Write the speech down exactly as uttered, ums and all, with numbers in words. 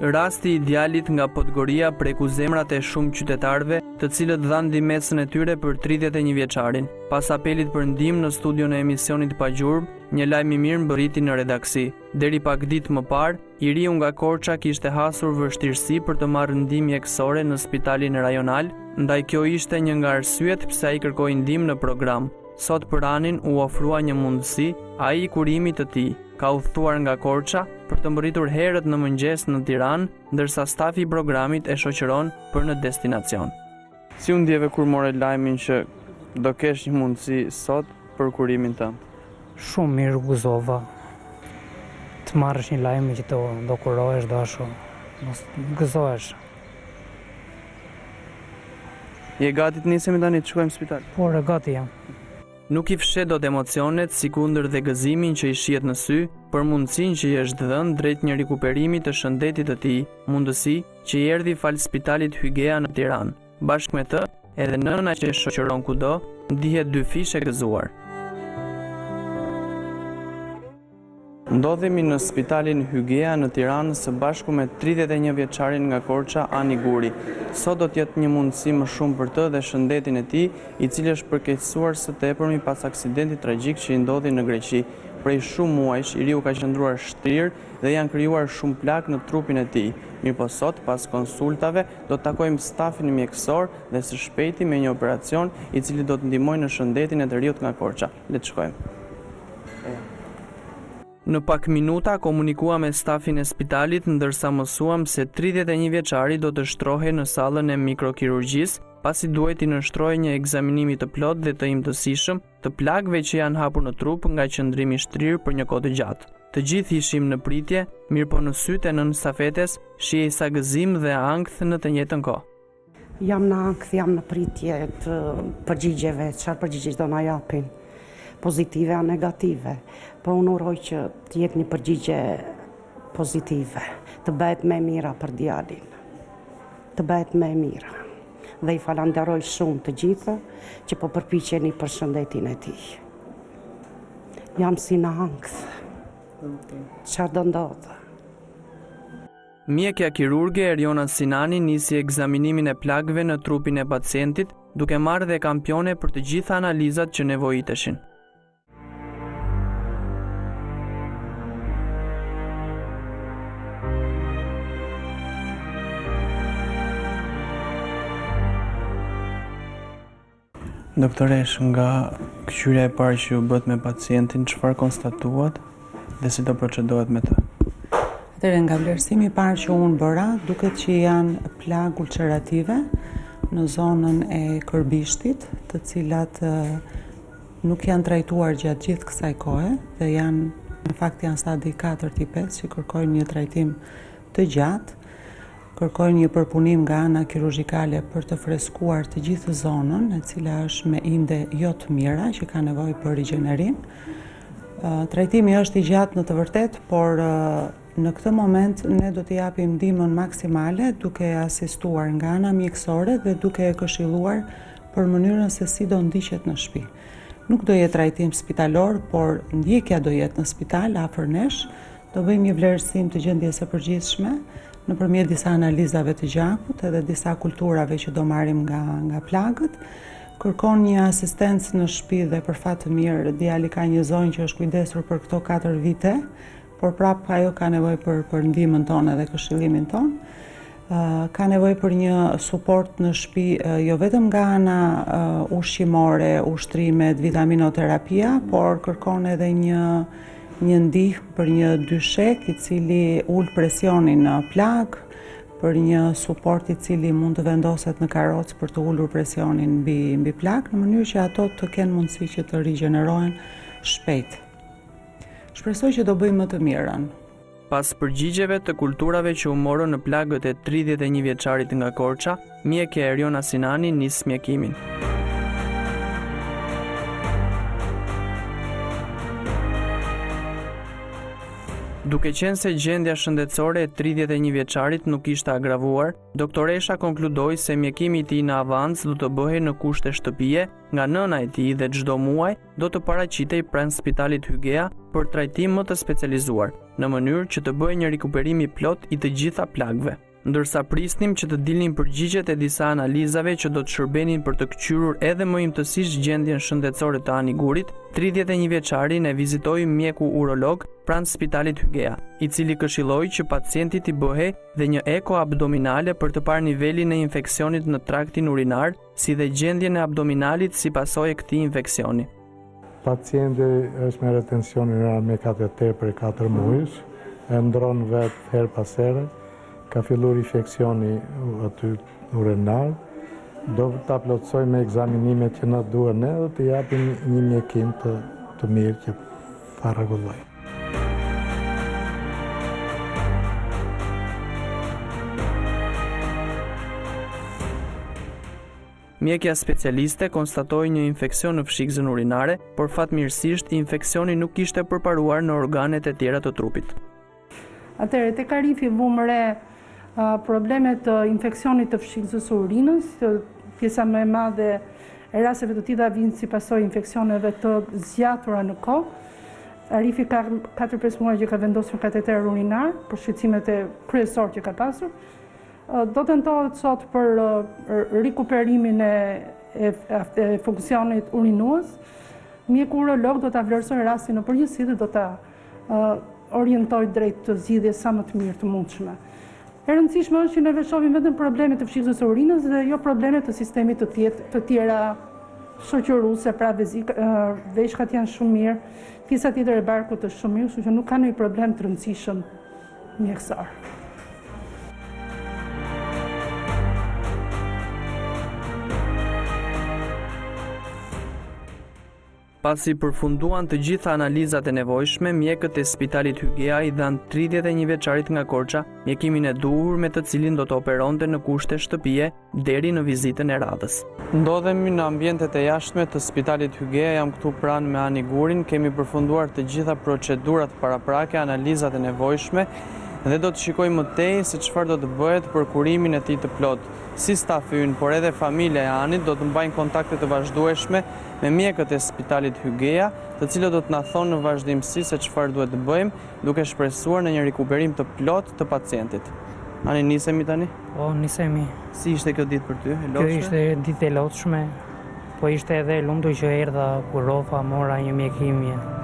Rasti i djalit nga Podgoria preku zemrat e shumë qytetarëve, të cilët dhanë ndihmën e tyre për tridhjetë e një vjeçarin. Pas apelit për ndihmë në studion e emisionit Pa Gjurmë, një lajm i mirë mbërriti në redaksi. Deri pak ditë më parë, Iriu nga Korça kishte hasur vështirësi për të marrë ndihmë mjekësore në spitalin rajonal, ndaj kjo ishte një nga arsyet pse ai kërkoi ndihmë në program. Sot për Anin u ofrua një mundësi, ai i kurimit të tij. Ka udhëtuar nga Korça për të mbërritur herët në mëngjes në Tiranë, ndërsa stafi i programit e shoqëron për në destinacion. Si u ndjeve kur more lajmin që do kesh një mundësi sot për kurimin tënd? Shumë mirë u gëzova. Të marrësh një lajm që do do kurohesh, do ashtu. Mos gëzohesh. Je gati të nisemi tani të shkojmë në spital? Por e gati jam. Nuk i fshet dot emocionet, sikundër dhe gëzimin që i shihet në sy, për mundësinë që i është dhënë drejt një rikuperimi të shëndetit të tij, mundësi që i erdhi fal spitalit Hygea në Tiranë. Bashkë me të, edhe nëna që e shoqëron kudo, ndihet dy fish e gëzuar. Ndodhemi në spitalin Hygea në Tiranë së bashku me tridhjetë e një vjeçarin nga Korça, Ani Guri. Sot do të jetë një mundësi më shumë për të dhe shëndetin e tij, i cili është përkeqësuar së tepërmi pas aksidentit tragjik që i ndodhi në Greqi. Prej shumë muajsh, Iriu ka qëndruar shtrirë dhe janë krijuar shumë plak në trupin e tij. Mirëpo sot, pas konsultave, do të takojmë stafin mjekësor dhe së shpejti me një operacion i cili do të ndihmojë në shëndetin e të riut nga Korça. Le të shkojmë. Në pak minuta komunikua me stafin e spitalit, ndërsa mësuam se tridhjetë e një vjeçari do të shtrohej në sallën e mikrokirurgjisë, pasi duhet i nënshtrohej një ekzaminimi të plot dhe të imtësishëm të plagëve që janë hapur në trup nga qëndrimi shtrirë për një kohë të gjatë. Të gjithë ishim në pritje, mirëpo në sytë e nën stafetes shihej sa gëzim dhe ankth në të njëjtën kohë. Jam në ankth, jam në pritje të përgjigjeve, çfarë përgjigje do na japin, pozitive a negative. Po unë uroj që të jetë një përgjigje pozitive, të bëhet më e mira për djalin, të bëhet më e mira. Dhe i falenderoj shumë të gjithë që po përpiqeni për shëndetin e tij. Jam si në ankth. Çfarë do ndodhë? Mjekja kirurge Eriona Sinani nisi ekzaminimin e plagëve në trupin e pacientit, duke marrë dhe kampione për të gjitha analizat që nevojiteshin. Doktoresh, nga këqyrja e parë që u bët me pacientin, çfarë konstatuat dhe si do procedohet me të? Atëherë, nga vlerësimi i parë që unë bëra, duket që janë plagë ulcerative në zonën e kërbishtit, të cilat uh, nuk janë trajtuar gjatë gjithë kësaj kohe dhe janë, në fakt janë stadi katër e pesë që kërkojnë një trajtim të gjatë. Kërkojnë një përpunim nga ana kirurgjikale për të freskuar të gjithë zonën, e cila është me inde jo të mira, që ka nevojë për rigjenerim. Uh, trajtimi është i gjatë në të vërtetë, por uh, në këtë moment ne do t'i japim ndihmën maksimale duke asistuar nga ana mjekësore dhe duke e këshilluar për mënyrën se si do ndiqet në shtëpi. Nuk do jetë trajtim spitalor, por ndjekja do jetë në spital afër nesh. Do bëjmë një vlerësim të gjendjes së përgjithshme nëpërmjet disa analizave të gjakut edhe disa kulturave që do marrim nga nga plagët. Kërkon një asistencë në shtëpi dhe për fat të mirë djali ka një zonjë që është kujdesur për këto katër vite, por prap ajo ka nevojë për për ndihmën tonë dhe këshillimin tonë. Uh, ka nevojë për një suport në shtëpi, uh, jo vetëm nga ana uh, ushqimore, ushtrimet, vitaminoterapia, por kërkon edhe një një ndihmë për një dyshek i cili ul presionin në plagë, për një suport i cili mund të vendoset në karrocë për të ulur presionin mbi mbi plagë, në mënyrë që ato të kenë mundësi që të rigjenerohen shpejt. Shpresoj që do bëjmë më të mirën. Pas përgjigjeve të kulturave që u morën në plagët e tridhjetë e një vjeçarit nga Korça, mjekja Eriona Sinani nis mjekimin. Duke qenë se gjendja shëndetësore e tridhjetë e një vjeçarit nuk ishte agravuar, doktoresha konkludoi se mjekimi i tij në avans do të bëhej në kushte shtëpie nga nëna e tij dhe çdo muaj do të paraqitej pranë spitalit Hygea për trajtim më të specializuar, në mënyrë që të bëhej një rikuperim i plot i të gjitha plagëve. Ndërsa prisnim që të dilnin përgjigjet e disa analizave që do të shërbenin për të kqyrur edhe më imtësisht gjendjen shëndetësore të Anigurit, tridhjetë e një vjeçarin e vizitoi mjeku urolog pranë spitalit Hygea, i cili këshilloi që pacientit i bëhej dhe një eko abdominale për të parë nivelin e infeksionit në traktin urinar, si dhe gjendjen e abdominalit si pasojë e këtij infeksioni. Pacienti është me retension urinar me kateter për katër muajsh, e ndron vetë her pas here. Ka filluar infeksioni aty urinar, do ta plotësoj me ekzaminimet që na duhen ne dhe të japim një mjekim të, të mirë që pa rregulloj. Mjekja specialiste konstatoi një infeksion në fshikëzën urinare, por fatmirësisht infeksioni nuk ishte përparuar në organet e tjera të trupit. Atëherë tek Arifi vum re problemet të infeksionit të fshikëzës së urinës, pjesa më e madhe e rasteve të tilla vijnë si pasojë infeksioneve të zgjatura në kohë. Arifi ka katër pesë muaj që ka vendosur kateter urinar për shqetësimet e kryesor që ka pasur. Do tentohet sot për rikuperimin e, e, e funksionit urinues. Mjeku urolog do ta vlerësojë rastin në përgjithësi dhe do ta uh, orientojë drejt të zgjidhjes sa më të mirë të mundshme. E rëndësishme është që ne shohim vetëm problemet të fshikëzës së urinës dhe jo problemet të sistemit të, tjetë, të tjera shoqëruese, pra vezik, veshkat janë shumë mirë, pjesa tjetër e barkut është shumë mirë, kështu që nuk ka ndonjë problem të rëndësishëm mjekësor. Pasi përfunduan të gjitha analizat e nevojshme, mjekët e spitalit Hygea i dhanë tridhjetë e një vjeçarit nga Korça mjekimin e duhur me të cilin do të operonte në kushte shtëpie deri në vizitën e radhës. Ndodhemi në ambientet e jashtme të spitalit Hygea, jam këtu pranë me Anigurin, kemi përfunduar të gjitha procedurat paraprake, analizat e nevojshme dhe do të shikojmë më tej se çfarë do të bëhet për kurimin e tij të plot. Si stafi ynë, por edhe familja e Anit do të mbajnë kontakte të vazhdueshme me mjekët e spitalit Hygea, të cilët do të na thonë në vazhdimsi se çfarë duhet të bëjmë, duke shpresuar në një rikuperim të plot të pacientit. Ani, nisemi tani? Po, nisemi. Si ishte kjo ditë për ty? E kjo ishte ditë e lotshme, po ishte edhe lumtur që erdha, kurova, mora një mjekimje.